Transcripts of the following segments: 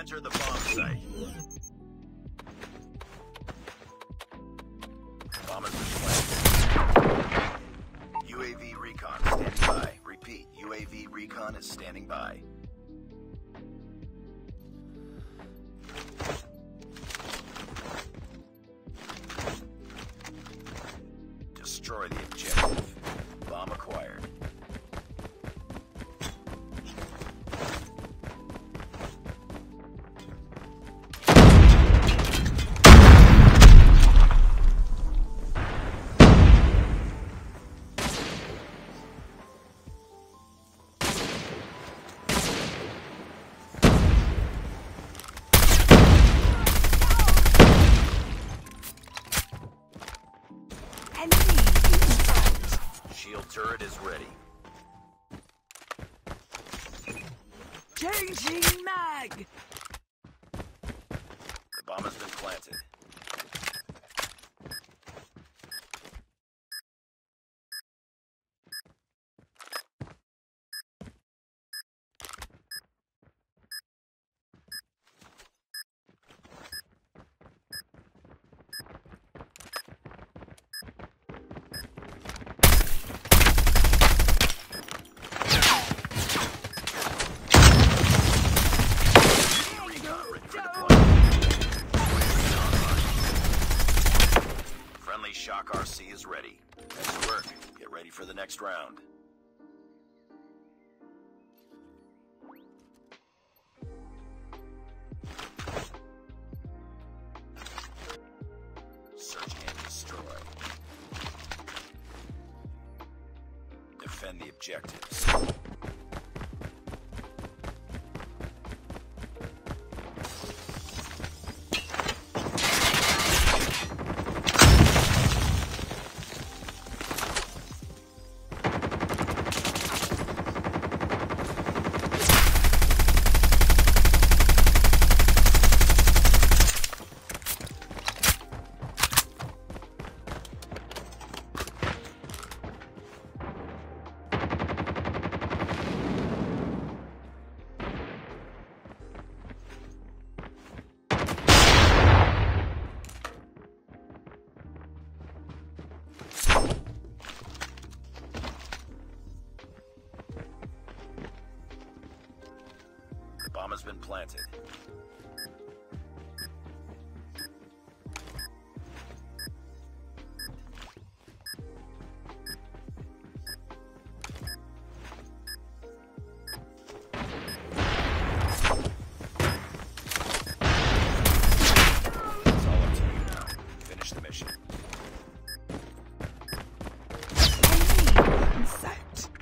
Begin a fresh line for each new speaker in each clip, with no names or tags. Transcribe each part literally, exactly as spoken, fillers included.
enter the bomb site. Bomb has been planted. U A V recon standing by. Repeat, U A V recon is standing by. Destroy the objective. Bomb acquired. Shield turret is ready.
Changing mag!
The bomb has been planted. Shock R C is ready. Nice work. Get ready for the next round. Search and destroy. Defend the objectives. The bomb has been planted. It's all up to you now. Finish the mission.
Enemy in sight.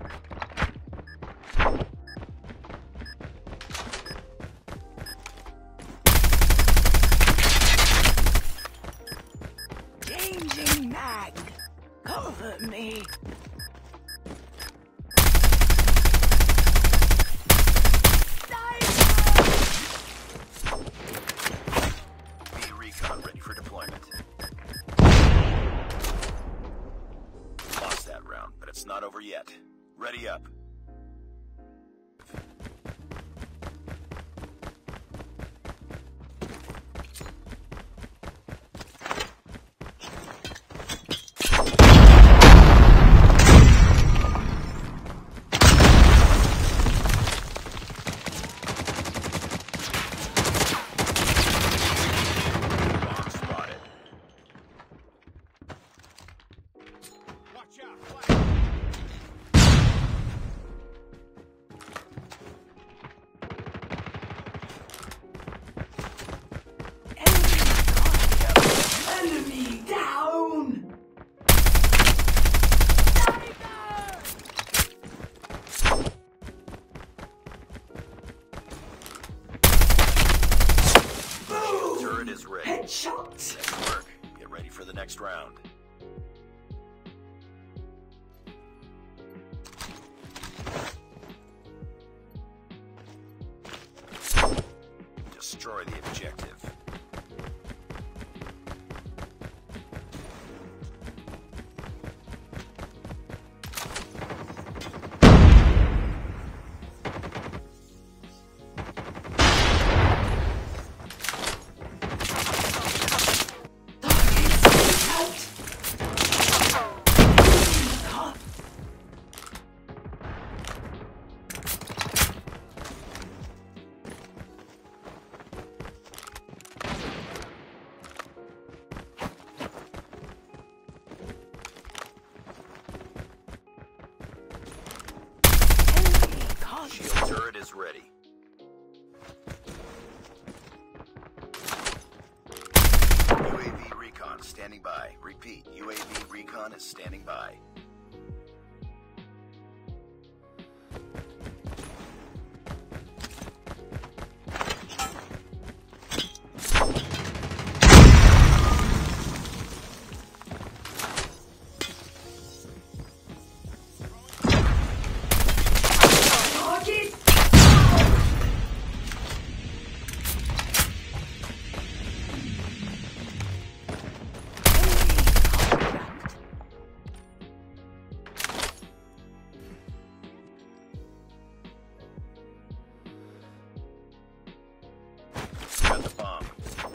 Changing mag. Cover me.
B recon ready for deployment. Lost that round, but it's not over yet. Ready up. Bomb spotted. Watch out! Fire.
Enemy down! Boom!
Turret is ready.
Headshot!
Nice work. Get ready for the next round. Destroy the objective. is ready. U A V recon standing by. Repeat, U A V recon is standing by. Got the bomb.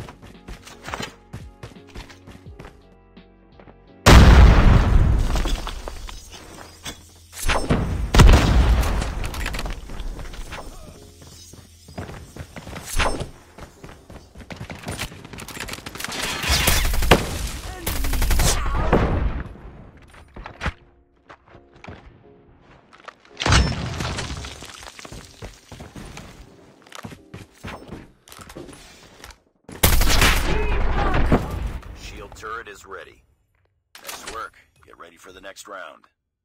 Shield turret is ready. Nice work. Get ready for the next round.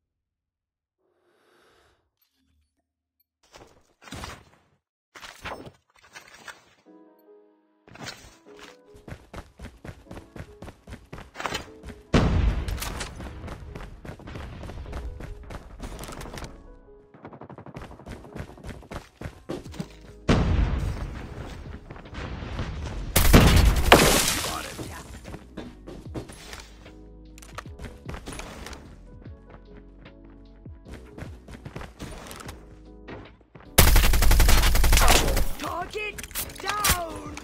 Target down!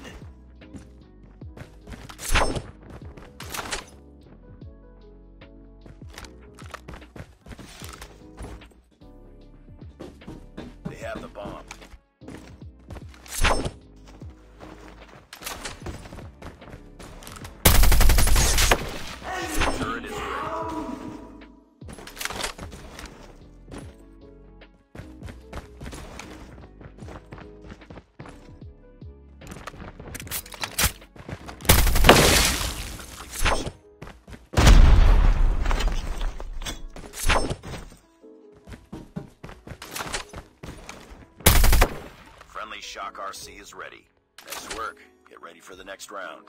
They have the bomb. Shield turret is ready. Friendly Shock R C is ready. Nice work. Get ready for the next round.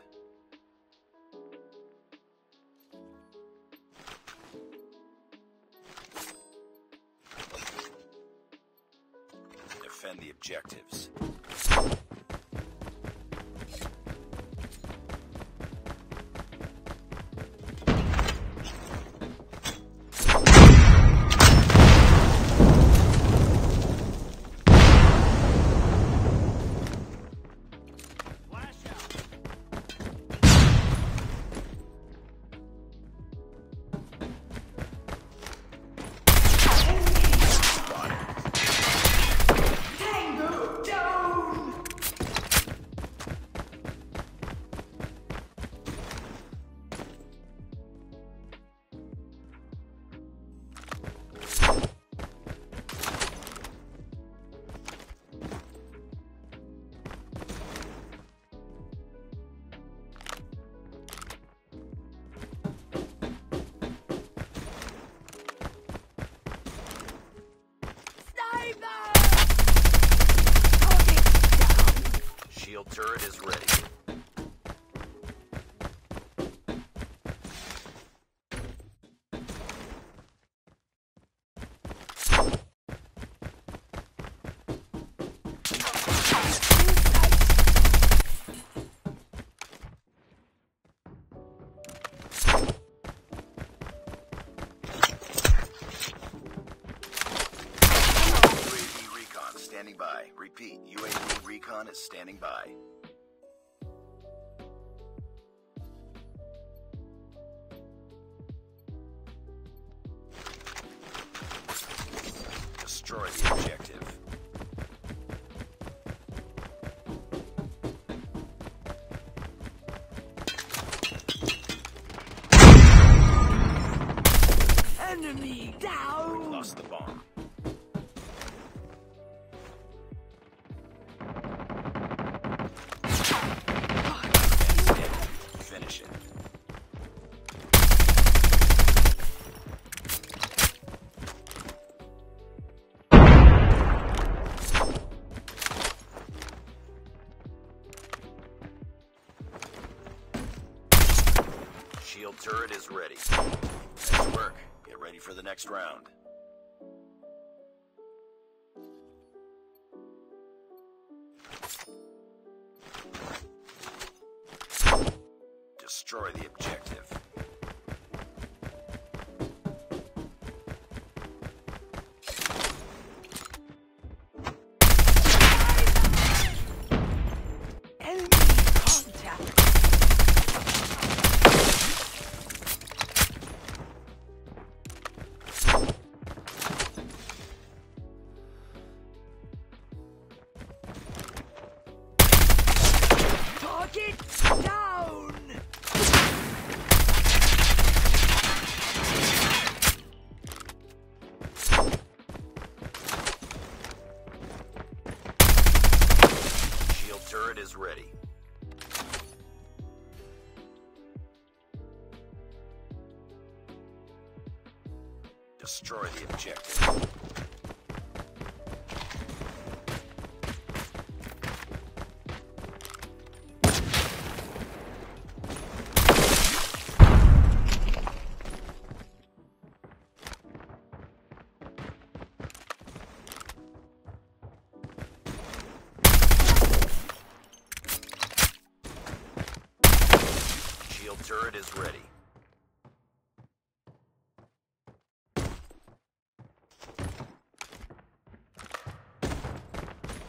Defend the objectives.
Tango down! Sniper! Target down!
Shield turret is ready. U A V recon standing by. Repeat, U A V recon is standing by. Destroy the objective.
Enemy down!
Lost the bomb. Shield turret is ready. Nice work. Get ready for the next round. Destroy the objective.
Enemy contact. Target down.
Shield turret is ready. Destroy the objective. Shield turret is ready.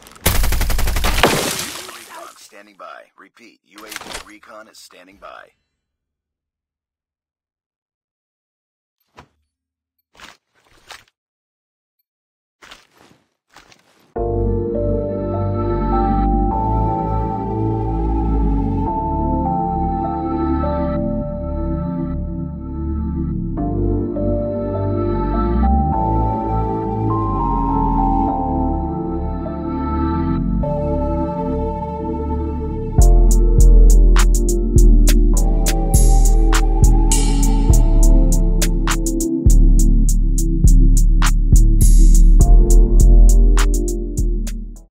Recon standing by. Repeat, U A V recon is standing by.